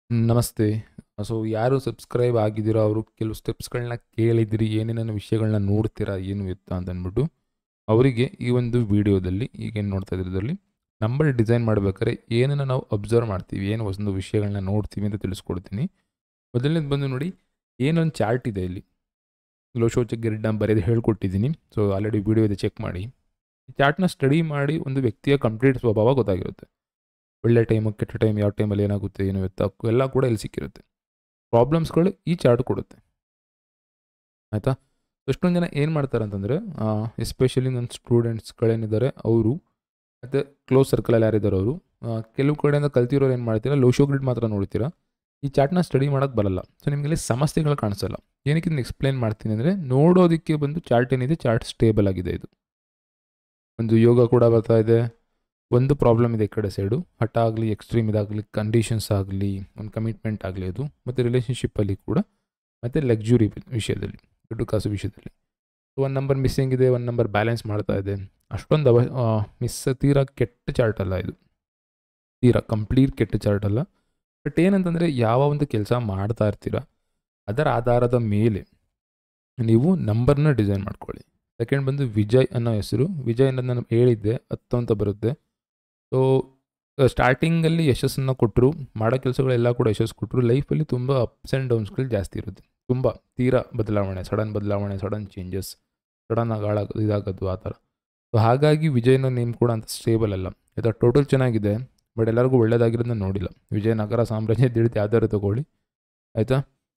ನಮಸ್ತೆ. ಸೊ ಯಾರು ಸಬ್ಸ್ಕ್ರೈಬ್ ಆಗಿದ್ದೀರೋ ಅವರು ಕೆಲವು ಸ್ಟೆಪ್ಸ್ಗಳನ್ನ ಕೇಳಿದಿರಿ, ಏನೇನೇನು ವಿಷಯಗಳನ್ನ ನೋಡ್ತೀರಾ ಏನು ಎತ್ತ ಅಂತ ಅಂದ್ಬಿಟ್ಟು ಅವರಿಗೆ ಈ ಒಂದು ವಿಡಿಯೋದಲ್ಲಿ ಈಗೇನು ನೋಡ್ತಾ ಇದ್ರಲ್ಲಿ ನಂಬರ್ ಡಿಸೈನ್ ಮಾಡ್ಬೇಕಾದ್ರೆ ಏನನ್ನು ನಾವು ಅಬ್ಸರ್ವ್ ಮಾಡ್ತೀವಿ, ಏನು ಒಂದು ವಿಷಯಗಳನ್ನ ನೋಡ್ತೀವಿ ಅಂತ ತಿಳಿಸ್ಕೊಡ್ತೀನಿ. ಮೊದಲನೇದು ಬಂದು ನೋಡಿ, ಏನೊಂದು ಚಾರ್ಟ್ ಇದೆ ಇಲ್ಲಿ ಲೋಶೋಚ ಗಿರಿಡ್ಡ ಬರೆದು ಹೇಳ್ಕೊಟ್ಟಿದ್ದೀನಿ. ಸೊ ಆಲ್ರೆಡಿ ವಿಡಿಯೋ ಇದೆ, ಚೆಕ್ ಮಾಡಿ. ಈ ಚಾರ್ಟ್ನ ಸ್ಟಡಿ ಮಾಡಿ ಒಂದು ವ್ಯಕ್ತಿಯ ಕಂಪ್ಲೀಟ್ ಸ್ವಭಾವ ಗೊತ್ತಾಗಿರುತ್ತೆ. ಒಳ್ಳೆ ಟೈಮು ಕೆಟ್ಟ ಟೈಮ್, ಯಾವ ಟೈಮಲ್ಲಿ ಏನಾಗುತ್ತೆ ಏನು ಎತ್ತ ಎಲ್ಲ ಕೂಡ ಇಲ್ಲಿ ಸಿಕ್ಕಿರುತ್ತೆ. ಪ್ರಾಬ್ಲಮ್ಸ್ಗಳು ಈ ಚಾರ್ಟ್ ಕೊಡುತ್ತೆ, ಆಯಿತಾ. ಎಷ್ಟೊಂದು ಜನ ಏನು ಮಾಡ್ತಾರೆ ಅಂತಂದರೆ, ಎಸ್ಪೆಷಲಿ ನನ್ನ ಸ್ಟೂಡೆಂಟ್ಸ್ಗಳೇನಿದ್ದಾರೆ ಅವರು ಮತ್ತು ಕ್ಲೋಸ್ ಸರ್ಕಲಲ್ಲಿ ಯಾರಿದ್ದಾರೆ ಅವರು ಕೆಲವು ಕಡೆಯಿಂದ ಕಲ್ತಿರೋರು ಏನು ಮಾಡ್ತೀರಾ, ಲೋಶೋ ಗ್ರಿಡ್ ಮಾತ್ರ ನೋಡ್ತೀರಾ, ಈ ಚಾರ್ಟ್ನ ಸ್ಟಡಿ ಮಾಡೋಕ್ಕೆ ಬರಲ್ಲ. ಸೊ ನಿಮಗೆಲ್ಲಿ ಸಮಸ್ಯೆಗಳು ಕಾಣಿಸಲ್ಲ. ಏನಕ್ಕೆ ಇದನ್ನು ಎಕ್ಸ್ಪ್ಲೇನ್ ಮಾಡ್ತೀನಿ ಅಂದರೆ, ನೋಡೋದಕ್ಕೆ ಬಂದು ಚಾರ್ಟ್ ಏನಿದೆ, ಚಾರ್ಟ್ ಸ್ಟೇಬಲ್ ಆಗಿದೆ. ಇದು ಒಂದು ಯೋಗ ಕೂಡ ಬರ್ತಾ ಇದೆ. ಒಂದು ಪ್ರಾಬ್ಲಮ್ ಇದೆ ಈ ಕಡೆ ಸೈಡು, ಹಠ ಆಗಲಿ, ಎಕ್ಸ್ಟ್ರೀಮ್ ಇದಾಗಲಿ, ಕಂಡೀಷನ್ಸ್ ಆಗಲಿ, ಒಂದು ಕಮಿಟ್ಮೆಂಟ್ ಆಗಲಿ, ಅದು ಮತ್ತು ರಿಲೇಷನ್ಶಿಪ್ಪಲ್ಲಿ ಕೂಡ, ಮತ್ತು ಲಕ್ಸುರಿ ವಿಷಯದಲ್ಲಿ, ದುಡ್ಡು ಕಾಸು ವಿಷಯದಲ್ಲಿ. ಒಂದು ನಂಬರ್ ಮಿಸ್ಸಿಂಗ್ ಇದೆ, ಒಂದು ನಂಬರ್ ಬ್ಯಾಲೆನ್ಸ್ ಮಾಡ್ತಾ ಇದೆ. ಅಷ್ಟೊಂದು ತೀರಾ ಕೆಟ್ಟ ಚಾರ್ಟ್ ಅಲ್ಲ ಇದು, ತೀರಾ ಕಂಪ್ಲೀಟ್ ಕೆಟ್ಟ ಚಾರ್ಟ್ ಅಲ್ಲ. ಬಟ್ ಏನಂತಂದರೆ, ಯಾವ ಒಂದು ಕೆಲಸ ಮಾಡ್ತಾ ಇರ್ತೀರ ಅದರ ಆಧಾರದ ಮೇಲೆ ನೀವು ನಂಬರ್ನ ಡಿಸೈನ್ ಮಾಡ್ಕೊಳ್ಳಿ. ಸೆಕೆಂಡ್ ಬಂದು ವಿಜಯ್ ಅನ್ನೋ ಹೆಸರು. ವಿಜಯ್ ಅನ್ನೋದು ನಾನು ಹೇಳಿದ್ದೆ 10 ಅಂತ ಬರುತ್ತೆ. ಸೊ ಸ್ಟಾರ್ಟಿಂಗಲ್ಲಿ ಯಶಸ್ಸನ್ನು ಕೊಟ್ಟರು, ಮಾಡೋ ಕೆಲಸಗಳೆಲ್ಲ ಕೂಡ ಯಶಸ್ಸು ಕೊಟ್ಟರು. ಲೈಫಲ್ಲಿ ತುಂಬ ಅಪ್ಸ್ ಆ್ಯಂಡ್ ಡೌನ್ಸ್ಗಳು ಜಾಸ್ತಿ ಇರುತ್ತೆ, ತುಂಬ ತೀರಾ ಬದಲಾವಣೆ, ಸಡನ್ ಚೇಂಜಸ್, ಸಡನ್ನಾಗಿ ಇದಾಗೋದು ಆ ಥರ. ಸೊ ಹಾಗಾಗಿ ವಿಜಯನ ನೇಮ್ ಕೂಡ ಅಂತ ಸ್ಟೇಬಲ್ ಅಲ್ಲ. ಆಯಿತಾ, ಟೋಟಲ್ ಚೆನ್ನಾಗಿದೆ, ಬಟ್ ಎಲ್ಲರಿಗೂ ಒಳ್ಳೇದಾಗಿರೋದನ್ನ ನೋಡಿಲ್ಲ. ವಿಜಯನಗರ ಸಾಮ್ರಾಜ್ಯ ತಿಳಿದು ಯಾವ್ದಾದ್ರು ತಗೊಳ್ಳಿ, ಆಯಿತಾ.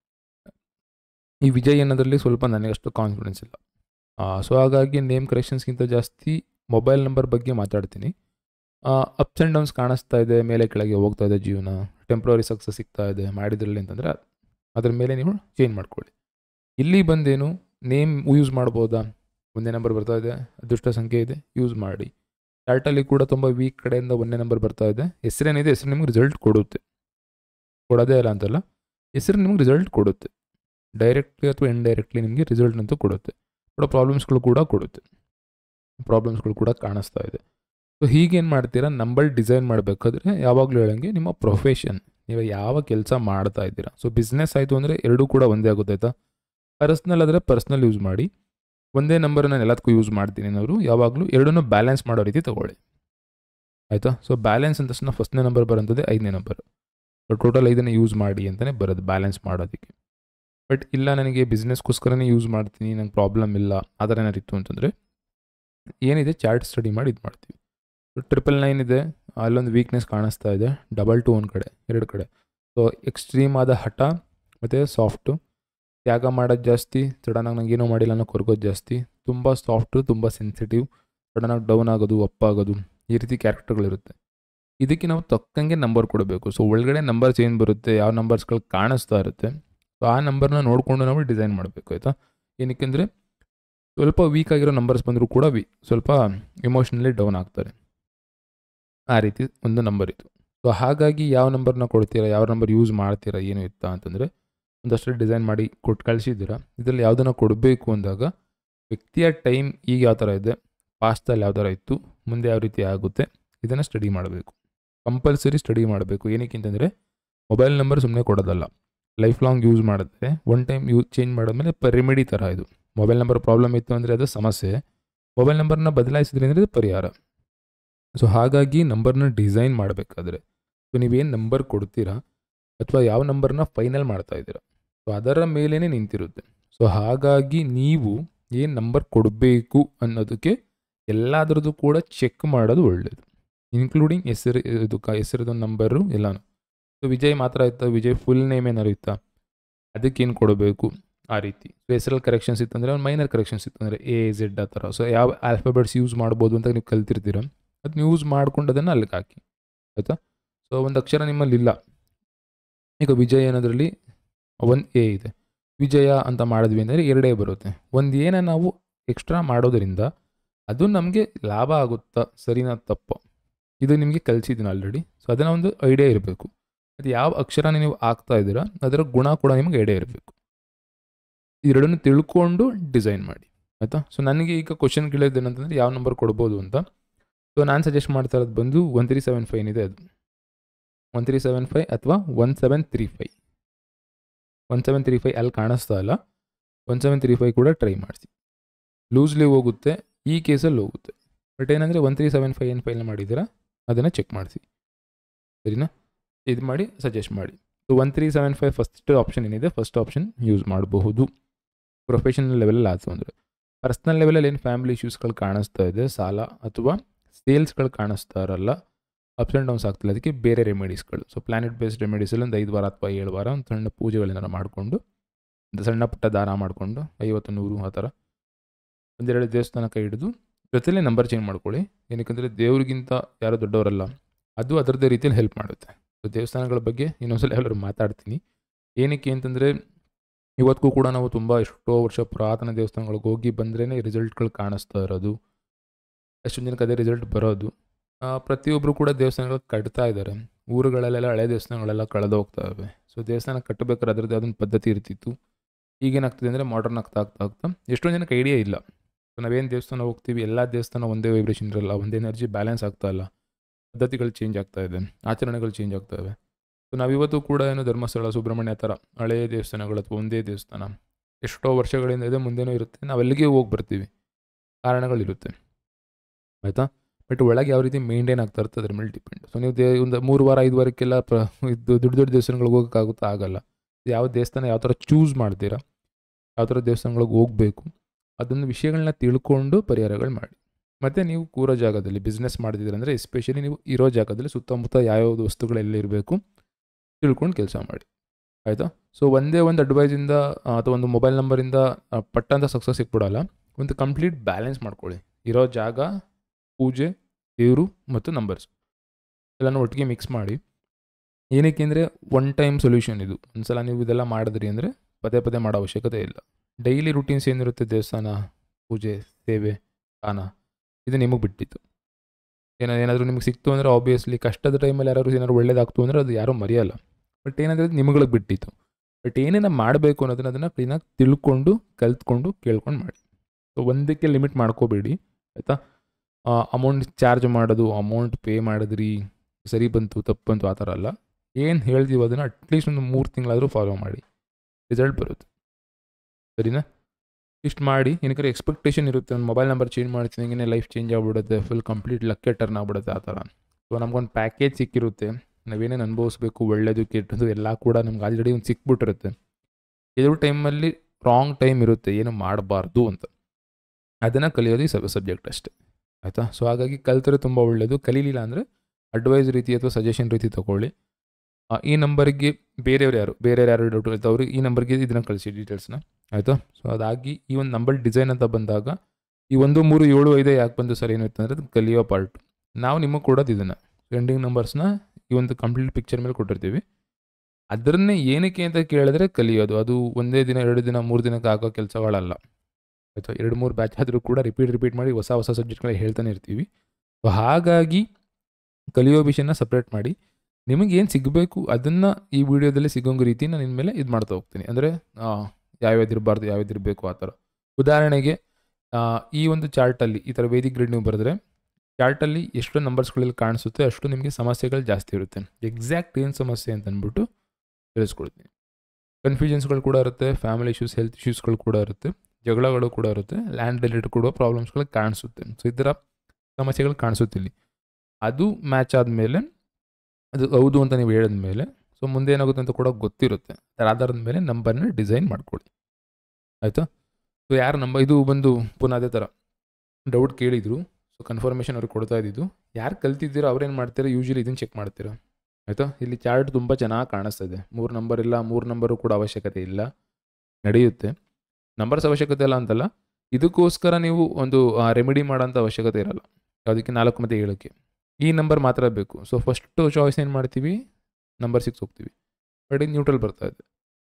ಈ ವಿಜಯ್ ಅನ್ನೋದ್ರಲ್ಲಿ ಸ್ವಲ್ಪ ನನಗಷ್ಟು ಕಾನ್ಫಿಡೆನ್ಸ್ ಇಲ್ಲ. ಸೊ ಹಾಗಾಗಿ ನೇಮ್ ಕರೆಕ್ಷನ್ಸ್ಗಿಂತ ಜಾಸ್ತಿ ಮೊಬೈಲ್ ನಂಬರ್ ಬಗ್ಗೆ ಮಾತಾಡ್ತೀನಿ. ಅಪ್ಸ್ ಆ್ಯಂಡ್ ಡೌನ್ಸ್ ಕಾಣಿಸ್ತಾ ಇದೆ, ಮೇಲೆ ಕೆಳಗೆ ಹೋಗ್ತಾ ಇದೆ ಜೀವನ, ಟೆಂಪ್ರವರಿ ಸಕ್ಸಸ್ ಸಿಗ್ತಾ ಇದೆ ಮಾಡಿದ್ರಲ್ಲಿ ಅಂತಂದರೆ ಅದ್ರ ಮೇಲೆ ನೀವು ಚೇಂಜ್ ಮಾಡ್ಕೊಳ್ಳಿ. ಇಲ್ಲಿ ಬಂದೇನು ನೇಮ್ ಯೂಸ್ ಮಾಡ್ಬೋದಾ, ಒಂದೇ ನಂಬರ್ ಬರ್ತಾ ಇದೆ, ಅದೃಷ್ಟ ಸಂಖ್ಯೆ ಇದೆ, ಯೂಸ್ ಮಾಡಿ. ಚಾರ್ಟಲ್ಲಿ ಕೂಡ ತುಂಬ ವೀಕ್ ಕಡೆಯಿಂದ ಒಂದೇ ನಂಬರ್ ಬರ್ತಾ ಇದೆ. ಹೆಸರೇನಿದೆ, ಹೆಸರು ನಿಮ್ಗೆ ರಿಸಲ್ಟ್ ಕೊಡುತ್ತೆ, ಕೊಡೋದೇ ಇಲ್ಲ ಅಂತಲ್ಲ, ಹೆಸರು ನಿಮ್ಗೆ ರಿಸಲ್ಟ್ ಕೊಡುತ್ತೆ. ಡೈರೆಕ್ಟ್ಲಿ ಅಥವಾ ಇಂಡೈರೆಕ್ಟ್ಲಿ ನಿಮಗೆ ರಿಸಲ್ಟ್ನಂತೂ ಕೊಡುತ್ತೆ. ಬಟ್ ಪ್ರಾಬ್ಲಮ್ಸ್ಗಳು ಕೂಡ ಕಾಣಿಸ್ತಾ ಇದೆ. ಸೊ ಹೀಗೇನು ಮಾಡ್ತೀರಾ, ನಂಬರ್ ಡಿಸೈನ್ ಮಾಡಬೇಕಾದ್ರೆ ಯಾವಾಗಲೂ ಹೇಳಂಗೆ ನಿಮ್ಮ ಪ್ರೊಫೆಷನ್, ನೀವು ಯಾವ ಕೆಲಸ ಮಾಡ್ತಾ ಇದ್ದೀರಾ. ಸೊ ಬಿಸ್ನೆಸ್ ಆಯಿತು ಅಂದರೆ ಎರಡೂ ಕೂಡ ಒಂದೇ ಆಗುತ್ತೆ, ಆಯಿತಾ. ಪರ್ಸ್ನಲ್ ಆದರೆ ಪರ್ಸ್ನಲ್ ಯೂಸ್ ಮಾಡಿ, ಒಂದೇ ನಂಬರ್ ನಾನು ಎಲ್ಲದಕ್ಕೂ ಯೂಸ್ ಮಾಡ್ತೀನಿ ಅನ್ನೋರು ಯಾವಾಗಲೂ ಎರಡನ್ನೂ ಬ್ಯಾಲೆನ್ಸ್ ಮಾಡೋ ರೀತಿ ತೊಗೊಳ್ಳಿ, ಆಯಿತಾ. ಸೊ ಬ್ಯಾಲೆನ್ಸ್ ಅಂತ ತಕ್ಷಣ ಫಸ್ಟ್ನೇ ನಂಬರ್ ಬರೋಂಥದ್ದೇ 5ನೇ ನಂಬರ್. ಸೊ ಟೋಟಲ್ 5ನೇ ಯೂಸ್ ಮಾಡಿ ಅಂತಲೇ ಬರೋದು ಬ್ಯಾಲೆನ್ಸ್ ಮಾಡೋದಕ್ಕೆ. ಬಟ್ ಇಲ್ಲ, ನನಗೆ ಬಿಸ್ನೆಸ್ಗೋಸ್ಕರನೇ ಯೂಸ್ ಮಾಡ್ತೀನಿ, ನಂಗೆ ಪ್ರಾಬ್ಲಮ್ ಇಲ್ಲ ಆ ಥರ ಏನಾರು ಇತ್ತು ಅಂತಂದರೆ ಏನಿದೆ ಚಾರ್ಟ್ ಸ್ಟಡಿ ಮಾಡಿ ಇದು ಮಾಡ್ತೀವಿ. 999 ಇದೆ, ಅಲ್ಲೊಂದು ವೀಕ್ನೆಸ್ ಕಾಣಿಸ್ತಾ ಇದೆ. 22 ಒಂದು ಕಡೆ, ಎರಡು ಕಡೆ. ಸೊ ಎಕ್ಸ್ಟ್ರೀಮ್ ಆದ ಹಠ ಮತ್ತು ಸಾಫ್ಟು, ತ್ಯಾಗ ಮಾಡೋದು ಜಾಸ್ತಿ, ಸಡನ್ನಾಗಿ ನಂಗೆ ಏನೋ ಮಾಡಿಲ್ಲ ಅನ್ನೋ ಕೊರಗೋದು ಜಾಸ್ತಿ, ತುಂಬ ಸಾಫ್ಟು, ತುಂಬ ಸೆನ್ಸಿಟಿವ್, ಸಡನ್ನಾಗಿ ಡೌನ್ ಆಗೋದು, ಅಪ್ ಆಗೋದು, ಈ ರೀತಿ ಕ್ಯಾರೆಕ್ಟರ್ಗಳಿರುತ್ತೆ. ಇದಕ್ಕೆ ನಾವು ತಕ್ಕಂಗೆ ನಂಬರ್ ಕೊಡಬೇಕು. ಸೊ ಒಳಗಡೆ ನಂಬರ್ಸ್ ಏನು ಬರುತ್ತೆ, ಯಾವ ನಂಬರ್ಸ್ಗಳು ಕಾಣಿಸ್ತಾ ಇರುತ್ತೆ, ಸೊ ಆ ನಂಬರ್ನ ನೋಡಿಕೊಂಡು ನಾವು ಡಿಸೈನ್ ಮಾಡಬೇಕು, ಆಯಿತಾ. ಏನಕ್ಕೆ ಅಂದರೆ ಸ್ವಲ್ಪ ವೀಕ್ ಆಗಿರೋ ನಂಬರ್ಸ್ ಬಂದರೂ ಕೂಡ ಸ್ವಲ್ಪ ಎಮೋಷ್ನಲಿ ಡೌನ್ ಆಗ್ತಾರೆ, ಆ ರೀತಿ ಒಂದು ನಂಬರ್ ಇತ್ತು. ಸೊ ಹಾಗಾಗಿ ಯಾವ ನಂಬರ್ನ ಕೊಡ್ತೀರಾ, ಯಾವ ನಂಬರ್ ಯೂಸ್ ಮಾಡ್ತೀರಾ ಏನು ಇತ್ತಾ ಅಂತಂದರೆ ಒಂದಷ್ಟು ಡಿಸೈನ್ ಮಾಡಿ ಕೊಟ್ಟು ಕಳಿಸಿದ್ದೀರಾ. ಇದರಲ್ಲಿ ಯಾವುದನ್ನು ಕೊಡಬೇಕು ಅಂದಾಗ ವ್ಯಕ್ತಿಯ ಟೈಮ್ ಈಗ ಯಾವ ಥರ ಇದೆ, ಪಾಸ್ಟಲ್ಲಿ ಯಾವ ಥರ ಇತ್ತು, ಮುಂದೆ ಯಾವ ರೀತಿ ಆಗುತ್ತೆ, ಇದನ್ನು ಸ್ಟಡಿ ಮಾಡಬೇಕು, ಕಂಪಲ್ಸರಿ ಸ್ಟಡಿ ಮಾಡಬೇಕು. ಏನಕ್ಕೆ ಅಂತಂದರೆ ಮೊಬೈಲ್ ನಂಬರ್ ಸುಮ್ಮನೆ ಕೊಡೋದಲ್ಲ, ಲೈಫ್ ಲಾಂಗ್ ಯೂಸ್ ಮಾಡಿದ್ರೆ ಒನ್ ಟೈಮ್ ಚೇಂಜ್ ಮಾಡಿದ್ಮೇಲೆ ರೆಮಿಡಿ ಥರ ಇದು. ಮೊಬೈಲ್ ನಂಬರ್ ಪ್ರಾಬ್ಲಮ್ ಇತ್ತು ಅಂದರೆ ಅದು ಸಮಸ್ಯೆ, ಮೊಬೈಲ್ ನಂಬರ್ನ ಬದಲಾಯಿಸಿದ್ರೆ ಅಂದರೆ ಅದು ಪರಿಹಾರ. ಸೊ ಹಾಗಾಗಿ ನಂಬರ್ನ ಡಿಸೈನ್ ಮಾಡಬೇಕಾದ್ರೆ, ಸೊ ನೀವೇನು ನಂಬರ್ ಕೊಡ್ತೀರಾ ಅಥವಾ ಯಾವ ನಂಬರ್ನ ಫೈನಲ್ ಮಾಡ್ತಾ ಇದ್ದೀರಾ, ಸೊ ಅದರ ಮೇಲೇ ನಿಂತಿರುತ್ತೆ. ಸೊ ಹಾಗಾಗಿ ನೀವು ಏನು ನಂಬರ್ ಕೊಡಬೇಕು ಅನ್ನೋದಕ್ಕೆ ಎಲ್ಲದರದ್ದು ಕೂಡ ಚೆಕ್ ಮಾಡೋದು ಒಳ್ಳೆಯದು, ಇನ್ಕ್ಲೂಡಿಂಗ್ ಹೆಸರದು ನಂಬರು ಎಲ್ಲನೂ. ಸೊ ವಿಜಯ್ ಮಾತ್ರ ಇತ್ತಾ, ವಿಜಯ್ ಫುಲ್ ನೇಮ್ ಏನಾರು ಇತ್ತಾ, ಅದಕ್ಕೇನು ಕೊಡಬೇಕು ಆ ರೀತಿ. ಸೊ ಹೆಸರಲ್ಲಿ ಕರೆಕ್ಷನ್ಸ್ ಇತ್ತಂದರೆ, ಒಂದು ಮೈನರ್ ಕರೆಕ್ಷನ್ಸ್ ಇತ್ತಂದರೆ AZ ಆ ಥರ. ಸೊ ಯಾವ ಆಲ್ಫಾಬೆಟ್ಸ್ ಯೂಸ್ ಮಾಡ್ಬೋದು ಅಂತ ನೀವು ಕಲ್ತಿರ್ತೀರ, ಅದನ್ನ ಯೂಸ್ ಮಾಡ್ಕೊಂಡು ಅದನ್ನು ಅಲ್ಲಿಗೆ ಹಾಕಿ, ಆಯಿತಾ. ಸೊ ಒಂದು ಅಕ್ಷರ ನಿಮ್ಮಲ್ಲಿ ಇಲ್ಲ, ಈಗ ವಿಜಯ್ ಅನ್ನೋದ್ರಲ್ಲಿ ಒಂದು A ಇದೆ, ವಿಜಯ ಅಂತ ಮಾಡಿದ್ವಿ ಅಂದರೆ 2 A ಬರುತ್ತೆ. ಒಂದು ಏನ ನಾವು ಎಕ್ಸ್ಟ್ರಾ ಮಾಡೋದರಿಂದ ಅದು ನಮಗೆ ಲಾಭ ಆಗುತ್ತಾ, ಸರಿನಾ ತಪ್ಪು, ಇದು ನಿಮಗೆ ಕಲಿಸಿದ್ದೀನಿ ಆಲ್ರೆಡಿ. ಸೊ ಅದನ್ನು ಒಂದು ಐಡಿಯಾ ಇರಬೇಕು. ಅದು ಯಾವ ಅಕ್ಷರನ ನೀವು ಹಾಕ್ತಾ ಇದ್ದೀರಾ ಅದರ ಗುಣ ಕೂಡ ನಿಮಗೆ ಐಡಿಯಾ ಇರಬೇಕು. ಎರಡನ್ನು ತಿಳ್ಕೊಂಡು ಡಿಸೈನ್ ಮಾಡಿ, ಆಯಿತಾ. ಸೊ ನನಗೆ ಈಗ ಕ್ವಶನ್ ಕೇಳಿದ್ದು ಏನಂತಂದರೆ ಯಾವ ನಂಬರ್ ಕೊಡ್ಬೋದು ಅಂತ. ಸೊ ನಾನು ಸಜೆಸ್ಟ್ ಮಾಡ್ತಾ ಇರೋದು ಬಂದು 1375 ಇದೆ ಅದು. 1375 ಅಥವಾ 1735. 1735 ಅಲ್ಲಿ ಕಾಣಿಸ್ತಾ ಇಲ್ಲ, 1735 ಕೂಡ ಟ್ರೈ ಮಾಡಿಸಿ. ಲೂಸ್ಲಿ ಹೋಗುತ್ತೆ, ಈ ಕೇಸಲ್ಲಿ ಹೋಗುತ್ತೆ. ಬಟ್ ಏನಂದರೆ 1375 ಏನು ಫೈಲ್ ಮಾಡಿದ್ದೀರಾ ಅದನ್ನು ಚೆಕ್ ಮಾಡಿಸಿ, ಸರಿನಾ? ಇದು ಮಾಡಿ ಸಜೆಸ್ಟ್ ಮಾಡಿ. ಸೊ 1375 ಫಸ್ಟ್ ಆಪ್ಷನ್ ಏನಿದೆ, ಫಸ್ಟ್ ಆಪ್ಷನ್ ಯೂಸ್ ಮಾಡಬಹುದು ಪ್ರೊಫೆಷನಲ್ ಲೆವೆಲಲ್ಲಿ. ಆಯಿತು ಅಂದರೆ ಪರ್ಸ್ನಲ್ ಲೆವೆಲಲ್ಲಿ ಏನು ಫ್ಯಾಮಿಲಿ ಇಶ್ಯೂಸ್ಗಳು ಕಾಣಿಸ್ತಾ ಇದೆ, ಸಾಲ ಅಥವಾ ಸೇಲ್ಸ್ಗಳು ಕಾಣಿಸ್ತಾ ಇರಲ್ಲ, ಅಪ್ಸ್ ಆ್ಯಂಡ್ ಡೌನ್ಸ್ ಆಗ್ತಿಲ್ಲ, ಅದಕ್ಕೆ ಬೇರೆ ರೆಮಿಡೀಸ್ಗಳು. ಸೊ ಪ್ಲಾನೆಟ್ ಬೇಸ್ಡ್ ರೆಮಿಡೀಸಲ್ಲಿ ಒಂದು 5 ವಾರ ಅಥವಾ 7 ವಾರ ಒಂದು ಸಣ್ಣ ಪೂಜೆಗಳೇನಾರು ಮಾಡಿಕೊಂಡು, ಒಂದು ಸಣ್ಣ ಪುಟ್ಟ ದಾನ ಮಾಡಿಕೊಂಡು 50, 100 ಆ ಥರ ಒಂದೆರಡು ದೇವಸ್ಥಾನ ಕೈ ಹಿಡಿದು ಜೊತೆಲೇ ನಂಬರ್ ಚೇಂಜ್ ಮಾಡ್ಕೊಳ್ಳಿ. ಏನಕ್ಕೆ ದೇವ್ರಿಗಿಂತ ಯಾರು ದೊಡ್ಡವರಲ್ಲ, ಅದು ಅದರದ್ದೇ ರೀತಿಯಲ್ಲಿ ಹೆಲ್ಪ್ ಮಾಡುತ್ತೆ. ಸೊ ದೇವಸ್ಥಾನಗಳ ಬಗ್ಗೆ ಇನ್ನೊಂದ್ಸಲ ಎಲ್ಲರೂ ಮಾತಾಡ್ತೀನಿ. ಏನಕ್ಕೆ ಅಂತಂದರೆ ಇವತ್ತಿಗೂ ಕೂಡ ನಾವು ತುಂಬ ಎಷ್ಟೋ ವರ್ಷ ಪುರಾತನ ದೇವಸ್ಥಾನಗಳಿಗೆ ಹೋಗಿ ಬಂದ್ರೇ ರಿಸಲ್ಟ್ಗಳು ಕಾಣಿಸ್ತಾ ಇರೋದು, ಎಷ್ಟೊಂದು ಜನಕ್ಕೆ ಅದೇ ರಿಸಲ್ಟ್ ಬರೋದು. ಪ್ರತಿಯೊಬ್ಬರು ಕೂಡ ದೇವಸ್ಥಾನಗಳು ಕಟ್ತಾ ಇದ್ದಾರೆ. ಊರುಗಳಲ್ಲೆಲ್ಲ ಹಳೆ ದೇವಸ್ಥಾನಗಳೆಲ್ಲ ಕಳೆದು ಹೋಗ್ತಾ ಇವೆ. ಸೊ ದೇವಸ್ಥಾನ ಕಟ್ಟಬೇಕಾದ್ರೆ ಅದರದ್ದು ಅದೊಂದು ಪದ್ಧತಿ ಇರ್ತಿತ್ತು. ಈಗೇನಾಗ್ತಿದೆ ಅಂದರೆ ಮಾಡರ್ನ್ ಆಗ್ತಾ ಎಷ್ಟೊಂದು ಜನಕ್ಕೆ ಐಡಿಯಾ ಇಲ್ಲ. ಸೊ ನಾವೇನು ದೇವಸ್ಥಾನ ಹೋಗ್ತೀವಿ, ಎಲ್ಲ ದೇವಸ್ಥಾನ ಒಂದೇ ವೈಬ್ರೇಷನ್ ಇರಲ್ಲ, ಒಂದೇ ಎನರ್ಜಿ ಬ್ಯಾಲೆನ್ಸ್ ಆಗ್ತಾ ಇಲ್ಲ, ಪದ್ಧತಿಗಳು ಚೇಂಜ್ ಆಗ್ತಾ ಇದೆ, ಆಚರಣೆಗಳು ಚೇಂಜ್ ಆಗ್ತಾ ಇವೆ. ಸೊ ನಾವಿವತ್ತು ಕೂಡ ಏನು ಧರ್ಮಸ್ಥಳ, ಸುಬ್ರಹ್ಮಣ್ಯ ಥರ ಹಳೆಯ ದೇವಸ್ಥಾನಗಳು ಅಥವಾ ಒಂದೇ ದೇವಸ್ಥಾನ ಎಷ್ಟೋ ವರ್ಷಗಳಿಂದ ಇದೆ, ಮುಂದೆನೂ ಇರುತ್ತೆ, ನಾವು ಅಲ್ಲಿಗೆ ಹೋಗಿ ಬರ್ತೀವಿ, ಕಾರಣಗಳಿರುತ್ತೆ, ಆಯಿತಾ? ಬಟ್ ಒಳಗೆ ಯಾವ ರೀತಿ ಮೇಂಟೈನ್ ಆಗ್ತಾ ಇರುತ್ತೆ ಅದ್ರ ಮೇಲೆ ಡಿಪೆಂಡ್. ಸೊ ನೀವು ಒಂದು 3 ವಾರ 5 ವಾರಕ್ಕೆಲ್ಲ ಇದು ದೊಡ್ಡ ದೊಡ್ಡ ದೇವಸ್ಥಾನಗಳಿಗೆ ಹೋಗೋಕ್ಕಾಗುತ್ತಾ? ಆಗಲ್ಲ. ಯಾವ ದೇವಸ್ಥಾನ ಯಾವ ಥರ ಚೂಸ್ ಮಾಡ್ತೀರಾ, ಯಾವ ಥರ ದೇವಸ್ಥಾನಗಳಿಗೆ ಹೋಗಬೇಕು, ಅದನ್ನು ವಿಷಯಗಳನ್ನ ತಿಳ್ಕೊಂಡು ಪರಿಹಾರಗಳು ಮಾಡಿ. ಮತ್ತು ನೀವು ಕೂರೋ ಜಾಗದಲ್ಲಿ ಬಿಸ್ನೆಸ್ ಮಾಡ್ತಿದ್ದೀರ ಅಂದರೆ ಎಸ್ಪೆಷಲಿ ನೀವು ಇರೋ ಜಾಗದಲ್ಲಿ ಸುತ್ತಮುತ್ತ ಯಾವ್ಯಾವ್ದು ವಸ್ತುಗಳೆಲ್ಲ ಇರಬೇಕು ತಿಳ್ಕೊಂಡು ಕೆಲಸ ಮಾಡಿ, ಆಯಿತಾ? ಸೊ ಒಂದೇ ಒಂದು ಅಡ್ವೈಸಿಂದ ಅಥವಾ ಒಂದು ಮೊಬೈಲ್ ನಂಬರಿಂದ ಪಟ್ಟಂತ ಸಕ್ಸಸ್ ಸಿಕ್ಬಿಡಲ್ಲ. ಒಂದು ಕಂಪ್ಲೀಟ್ ಬ್ಯಾಲೆನ್ಸ್ ಮಾಡ್ಕೊಳ್ಳಿ. ಇರೋ ಜಾಗ, ಪೂಜೆ, ದೇವರು ಮತ್ತು ನಂಬರ್ಸ್ ಎಲ್ಲನೂ ಒಟ್ಟಿಗೆ ಮಿಕ್ಸ್ ಮಾಡಿ. ಏನಕ್ಕೆ ಅಂದರೆ ಒನ್ ಟೈಮ್ ಸೊಲ್ಯೂಷನ್ ಇದು. ಒಂದು ಸಲ ನೀವು ಇದೆಲ್ಲ ಮಾಡಿದ್ರಿ ಅಂದರೆ ಪದೇ ಪದೇ ಮಾಡೋ ಅವಶ್ಯಕತೆ ಇಲ್ಲ. ಡೈಲಿ ರೂಟೀನ್ಸ್ ಏನಿರುತ್ತೆ, ದೇವಸ್ಥಾನ, ಪೂಜೆ, ಸೇವೆ, ದಾನ, ಇದು ನಿಮಗೆ ಬಿಟ್ಟಿತ್ತು. ಏನಾದರೂ ನಿಮಗೆ ಸಿಕ್ತು ಅಂದರೆ ಆಬ್ವಿಯಸ್ಲಿ ಕಷ್ಟದ ಟೈಮಲ್ಲಿ ಏನಾದ್ರು ಒಳ್ಳೇದಾಗ್ತು ಅಂದರೆ ಅದು ಯಾರೂ ಮರೆಯಲ್ಲ. ಬಟ್ ಏನಂದರೆ ನಿಮ್ಗಳಿಗೆ ಬಿಟ್ಟಿತ್ತು. ಬಟ್ ಏನೇನು ಮಾಡಬೇಕು ಅನ್ನೋದನ್ನ ಅದನ್ನು ಕ್ಲೀನಾಗಿ ತಿಳ್ಕೊಂಡು ಕಲ್ತ್ಕೊಂಡು ಕೇಳ್ಕೊಂಡು ಮಾಡಿ. ಸೊ ಒಂದಕ್ಕೆ ಲಿಮಿಟ್ ಮಾಡ್ಕೋಬೇಡಿ, ಆಯಿತಾ? ಅಮೌಂಟ್ ಚಾರ್ಜ್ ಮಾಡೋದು, ಅಮೌಂಟ್ ಪೇ ಮಾಡಿದ್ರಿ, ಸರಿ ಬಂತು ತಪ್ಪು ಬಂತು ಆ ಥರ ಅಲ್ಲ. ಏನು ಹೇಳ್ತೀವೋ ಅದನ್ನು ಅಟ್ಲೀಸ್ಟ್ ಒಂದು 3 ತಿಂಗಳಾದರೂ ಫಾಲೋ ಮಾಡಿ, ರಿಸಲ್ಟ್ ಬರುತ್ತೆ, ಸರಿನಾ? ಇಷ್ಟು ಮಾಡಿ. ಏನಕ್ಕೆ ಎಕ್ಸ್ಪೆಕ್ಟೇಷನ್ ಇರುತ್ತೆ, ಒಂದು ಮೊಬೈಲ್ ನಂಬರ್ ಚೇಂಜ್ ಮಾಡ್ತೀನಿ ಹಿಂಗೆ ಲೈಫ್ ಚೇಂಜ್ ಆಗಿಬಿಡುತ್ತೆ, ಫುಲ್ ಕಂಪ್ಲೀಟ್ ಲಕ್ಕೆ ಟರ್ನ್ ಆಗ್ಬಿಡುತ್ತೆ ಆ ಥರ. ಸೊ ನಮ್ಗೊಂದು ಪ್ಯಾಕೇಜ್ ಸಿಕ್ಕಿರುತ್ತೆ, ನಾವೇನೇನು ಅನುಭವಿಸ್ಬೇಕು, ಒಳ್ಳೆಯದು ಕೆಟ್ಟದ್ದು ಎಲ್ಲ ಕೂಡ ನಮ್ಗೆ ಆಲ್ರೆಡಿ ಒಂದು ಸಿಕ್ಬಿಟ್ಟಿರುತ್ತೆ. ಕೆಲವು ಟೈಮಲ್ಲಿ ರಾಂಗ್ ಟೈಮ್ ಇರುತ್ತೆ, ಏನು ಮಾಡಬಾರ್ದು ಅಂತ, ಅದನ್ನು ಕಲಿಯೋದು ಈ ಸಬ್ಜೆಕ್ಟ್ ಅಷ್ಟೇ, ಆಯಿತಾ? ಸೊ ಹಾಗಾಗಿ ಕಲ್ತರೆ ತುಂಬ ಒಳ್ಳೆಯದು. ಕಲೀಲಿಲ್ಲ ಅಂದರೆ ಅಡ್ವೈಸ್ ರೀತಿ ಅಥವಾ ಸಜೆಷನ್ ರೀತಿ ತೊಗೊಳ್ಳಿ. ಈ ನಂಬರ್ಗೆ ಬೇರೆಯವ್ರು ಯಾರು ಡೌಟ್ ಇರುತ್ತೆ ಅವರು ಈ ನಂಬರ್ಗೆ ಇದನ್ನು ಕಳಿಸಿ ಡೀಟೇಲ್ಸ್ನ, ಆಯಿತಾ? ಸೊ ಅದಾಗಿ ಈ ಒಂದು ನಂಬರ್ ಡಿಸೈನ್ ಅಂತ ಬಂದಾಗ ಈ 1 3 7 5 ಯಾಕೆ ಬಂದು ಸರ್ ಏನಿತ್ತು ಅಂದರೆ ಅದು ಕಲಿಯೋ ಪಾರ್ಟ್. ನಾವು ನಿಮಗೆ ಕೊಡೋದು ಇದನ್ನು ಎಂಡಿಂಗ್ ನಂಬರ್ಸ್ನ ಈ ಒಂದು ಕಂಪ್ಲೀಟ್ ಪಿಕ್ಚರ್ ಮೇಲೆ ಕೊಟ್ಟಿರ್ತೀವಿ. ಅದನ್ನೇ ಏನಕ್ಕೆ ಅಂತ ಕೇಳಿದ್ರೆ ಕಲಿಯೋದು, ಅದು ಒಂದೇ ದಿನ 2 ದಿನ 3 ದಿನಕ್ಕೆ ಆಗೋ ಕೆಲಸಗಳಲ್ಲ, ಆಯಿತಾ? 2-3 ಬ್ಯಾಚ್ ಆದರೂ ಕೂಡ ರಿಪೀಟ್ ಮಾಡಿ ಹೊಸ ಸಬ್ಜೆಕ್ಟ್ಗಳನ್ನ ಹೇಳ್ತಾನೆ ಇರ್ತೀವಿ. ಸೊ ಹಾಗಾಗಿ ಕಲಿಯೋ ವಿಷಯನ ಸಪ್ರೇಟ್ ಮಾಡಿ. ನಿಮಗೇನು ಸಿಗಬೇಕು ಅದನ್ನು ಈ ವಿಡಿಯೋದಲ್ಲಿ ಸಿಗೋಂಗೆ ರೀತಿ ನಾನು ಇನ್ಮೇಲೆ ಇದು ಮಾಡ್ತಾ ಹೋಗ್ತೀನಿ. ಅಂದರೆ ಯಾವ್ಯಾವ್ದಿರಬಾರ್ದು, ಯಾವ್ಯಾವ್ದಿರಬೇಕು ಆ ಥರ. ಉದಾಹರಣೆಗೆ ಈ ಒಂದು ಚಾರ್ಟಲ್ಲಿ ಈ ಥರ ವೇದಿಕ್ ಗ್ರಿಡ್ ನೀವು ಬರೆದ್ರೆ ಚಾರ್ಟಲ್ಲಿ ಎಷ್ಟು ನಂಬರ್ಸ್ಗಳಲ್ಲಿ ಕಾಣಿಸುತ್ತೆ ಅಷ್ಟು ನಿಮಗೆ ಸಮಸ್ಯೆಗಳು ಜಾಸ್ತಿ ಇರುತ್ತೆ. ಎಕ್ಸಾಕ್ಟ್ ಏನು ಸಮಸ್ಯೆ ಅಂತ ಅಂದ್ಬಿಟ್ಟು ತಿಳಿಸ್ಕೊಡ್ತೀನಿ. ಕನ್ಫ್ಯೂಷನ್ಸ್ಗಳು ಕೂಡ ಇರುತ್ತೆ, ಫ್ಯಾಮಿಲಿ ಇಶ್ಯೂಸ್, ಹೆಲ್ತ್ ಇಶ್ಯೂಸ್ಗಳು ಕೂಡ ಇರುತ್ತೆ, ಜಗಳಗಳು ಕೂಡ ಇರುತ್ತೆ, ಲ್ಯಾಂಡ್ ರಿಲೇಟೆಡ್ ಕೂಡ ಪ್ರಾಬ್ಲಮ್ಸ್ಗಳು ಕಾಣಿಸುತ್ತೆ. ಸೊ ಈ ಥರ ಸಮಸ್ಯೆಗಳು ಕಾಣಿಸುತ್ತಿಲ್ಲಿ. ಅದು ಮ್ಯಾಚ್ ಆದಮೇಲೆ ಅದು ಹೌದು ಅಂತ ನೀವು ಹೇಳಿದ್ಮೇಲೆ ಸೊ ಮುಂದೆ ಏನಾಗುತ್ತೆ ಅಂತ ಕೂಡ ಗೊತ್ತಿರುತ್ತೆ. ಅದರ ಆಧಾರದ ಮೇಲೆ ನಂಬರ್ನ ಡಿಸೈನ್ ಮಾಡ್ಕೊಳ್ಳಿ, ಆಯಿತಾ? ಸೊ ಯಾರು ಇದು ಬಂದು ಪುನಃ ಅದೇ ಥರ ಡೌಟ್ ಕೇಳಿದರು. ಸೊ ಕನ್ಫರ್ಮೇಷನ್ ಅವ್ರಿಗೆ ಕೊಡ್ತಾ ಇದ್ದಿದ್ದು. ಯಾರು ಕಲ್ತಿದ್ದೀರೋ ಅವ್ರೇನು ಮಾಡ್ತೀರಾ, ಯೂಶ್ವಲಿ ಇದನ್ನು ಚೆಕ್ ಮಾಡ್ತೀರಾ, ಆಯಿತಾ? ಇಲ್ಲಿ ಚಾರ್ಟ್ ತುಂಬ ಚೆನ್ನಾಗಿ ಕಾಣಿಸ್ತದೆ. 3 ನಂಬರ್ ಇಲ್ಲ, 3 ನಂಬರು ಕೂಡ ಅವಶ್ಯಕತೆ ಇಲ್ಲ, ನಡೆಯುತ್ತೆ. ನಂಬರ್ಸ್ ಅವಶ್ಯಕತೆ ಇಲ್ಲ ಅಂತಲ್ಲ, ಇದಕ್ಕೋಸ್ಕರ ನೀವು ಒಂದು ರೆಮಿಡಿ ಮಾಡೋಂಥ ಅವಶ್ಯಕತೆ ಇರಲ್ಲ. ಅದಕ್ಕೆ 4 ಮತ್ತು 7ಕ್ಕೆ ಈ ನಂಬರ್ ಮಾತ್ರ ಬೇಕು. ಸೊ ಫಸ್ಟು ಚಾಯ್ಸ್ ಏನು ಮಾಡ್ತೀವಿ, ನಂಬರ್ 6 ಹೋಗ್ತೀವಿ, ಬಟ್ ಇದು ನ್ಯೂಟ್ರಲ್ ಬರ್ತಾ ಇದೆ,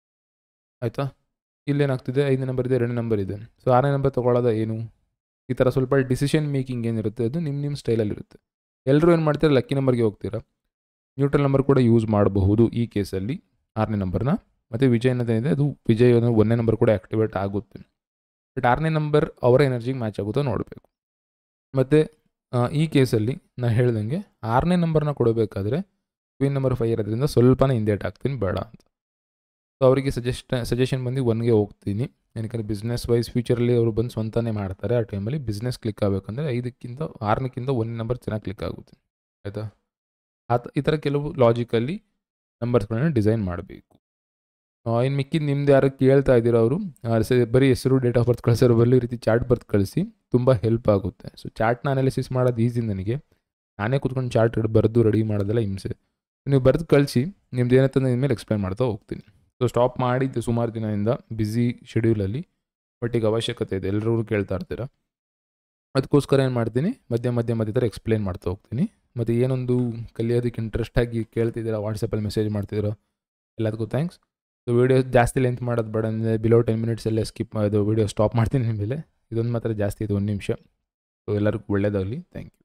ಆಯಿತಾ? ಇಲ್ಲೇನಾಗ್ತಿದೆ, 5ನೇ ನಂಬರ್ ಇದೆ, 2ನೇ ನಂಬರ್ ಇದೆ. ಸೊ 6ನೇ ನಂಬರ್ ತೊಗೊಳ್ಳೋದ ಏನು, ಈ ಥರ ಸ್ವಲ್ಪ ಡಿಸಿಷನ್ ಮೇಕಿಂಗ್ ಏನಿರುತ್ತೆ ಅದು ನಿಮ್ಮ ಸ್ಟೈಲಲ್ಲಿರುತ್ತೆ. ಎಲ್ಲರೂ ಏನು ಮಾಡ್ತೀರಾ, ಲಕ್ಕಿ ನಂಬರ್ಗೆ ಹೋಗ್ತೀರಾ. ನ್ಯೂಟ್ರಲ್ ನಂಬರ್ ಕೂಡ ಯೂಸ್ ಮಾಡಬಹುದು ಈ ಕೇಸಲ್ಲಿ, 6ನೇ ನಂಬರ್ನ. ಮತ್ತು ವಿಜಯ್ ಅನ್ನೋದೇನಿದೆ ಅದು ವಿಜಯ್ 1ನೇ ನಂಬರ್ ಕೂಡ ಆ್ಯಕ್ಟಿವೇಟ್ ಆಗುತ್ತೆ. ಬಟ್ 6ನೇ ನಂಬರ್ ಅವರ ಎನರ್ಜಿಗೆ ಮ್ಯಾಚ್ ಆಗುತ್ತೋ ನೋಡಬೇಕು. ಮತ್ತು ಈ ಕೇಸಲ್ಲಿ ನಾನು ಹೇಳ್ದಂಗೆ 6ನೇ ನಂಬರ್ನ ಕೊಡಬೇಕಾದ್ರೆ ಕ್ವೀನ್ ನಂಬರ್ 5 ಇರೋದ್ರಿಂದ ಸ್ವಲ್ಪನೇ ಹಿಂದೇಟ್ ಹಾಕ್ತೀನಿ ಬೇಡ ಅಂತ. ಸೊ ಅವರಿಗೆ ಸಜೆಷನ್ ಬಂದು 1ಗೆ ಹೋಗ್ತೀನಿ. ಏನಕ್ಕೆ ಬಿಸ್ನೆಸ್ ವೈಸ್ ಫ್ಯೂಚರಲ್ಲಿ ಅವರು ಬಂದು ಸ್ವಂತನೇ ಮಾಡ್ತಾರೆ. ಆ ಟೈಮಲ್ಲಿ ಬಿಸ್ನೆಸ್ ಕ್ಲಿಕ್ ಆಗಬೇಕಂದ್ರೆ 5ಕ್ಕಿಂತ 6ಕ್ಕಿಂತ 1 ನಂಬರ್ ಚೆನ್ನಾಗಿ ಕ್ಲಿಕ್ ಆಗುತ್ತೆ. ಆಯಿತಾ? ಈ ಥರ ಕೆಲವು ಲಾಜಿಕಲ್ಲಿ ನಂಬರ್ಸ್ಗಳನ್ನ ಡಿಸೈನ್ ಮಾಡಬೇಕು. ಇನ್ನು ಮಿಕ್ಕಿದ್ದು ನಿಮ್ದು ಯಾರು ಕೇಳ್ತಾ ಇದ್ದೀರೋ ಅವರು ಬರೀ ಹೆಸರು ಡೇಟ್ ಆಫ್ ಬರ್ತ್ ಕಳಿಸೋರು ಬರಲಿ ಈ ರೀತಿ ಚಾರ್ಟ್ ಬರ್ತ್ ಕಳಿಸಿ, ತುಂಬ ಹೆಲ್ಪ್ ಆಗುತ್ತೆ. ಸೊ ಚಾರ್ಟ್ನ ಅನಾಲಿಸಿಸ್ ಮಾಡೋದು ಈಸಿ ನನಗೆ. ನಾನೇ ಕೂತ್ಕೊಂಡು ಚಾರ್ಟ್ ಬರೆದು ರೆಡಿ ಮಾಡೋದೆಲ್ಲ ಹಿಂಸೆ. ನೀವು ಬರೆದು ಕಳಿಸಿ, ನಿಮ್ದು ಏನಂತಂದ್ರೆ ಇನ್ಮೇಲೆ ಎಕ್ಸ್ಪ್ಲೈನ್ ಮಾಡ್ತಾ ಹೋಗ್ತೀನಿ. ಸೊ ಸ್ಟಾಪ್ ಮಾಡಿದ್ದು ಸುಮಾರು ದಿನದಿಂದ ಬ್ಯುಸಿ ಶೆಡ್ಯೂಲಲ್ಲಿ, ಬಟ್ ಈಗ ಅವಶ್ಯಕತೆ ಇದೆ, ಎಲ್ಲರೂ ಕೇಳ್ತಾ ಇರ್ತೀರ. ಅದಕ್ಕೋಸ್ಕರ ಏನು ಮಾಡ್ತೀನಿ, ಮಧ್ಯೆ ಥರ ಎಕ್ಸ್ಪ್ಲೈನ್ ಮಾಡ್ತಾ ಹೋಗ್ತೀನಿ. ಮತ್ತು ಏನೊಂದು ಕಲಿಯೋದಕ್ಕೆ ಇಂಟ್ರೆಸ್ಟಾಗಿ ಕೇಳ್ತಿದ್ದೀರಾ, ವಾಟ್ಸಪ್ಪಲ್ಲಿ ಮೆಸೇಜ್ ಮಾಡ್ತಿದ್ದೀರಾ, ಎಲ್ಲದಕ್ಕೂ ಥ್ಯಾಂಕ್ಸ್. ಸೊ ವೀಡಿಯೋ ಜಾಸ್ತಿ ಲೆಂತ್ ಮಾಡೋದು ಬೇಡ, ಅಂದರೆ ಬಿಲೋ 10 ಮಿನಿಟ್ಸಲ್ಲೇ ಸ್ಕಿಪ್ ಅದು ವೀಡಿಯೋ ಸ್ಟಾಪ್ ಮಾಡ್ತೀನಿ. ನಿಮ್ಮ ಮೇಲೆ ಇದೊಂದು ಮಾತ್ರ ಜಾಸ್ತಿ ಇದೆ, 1 ನಿಮಿಷ. ಸೊ ಎಲ್ಲರಿಗೂ ಒಳ್ಳೆಯದಾಗಲಿ. Thank you.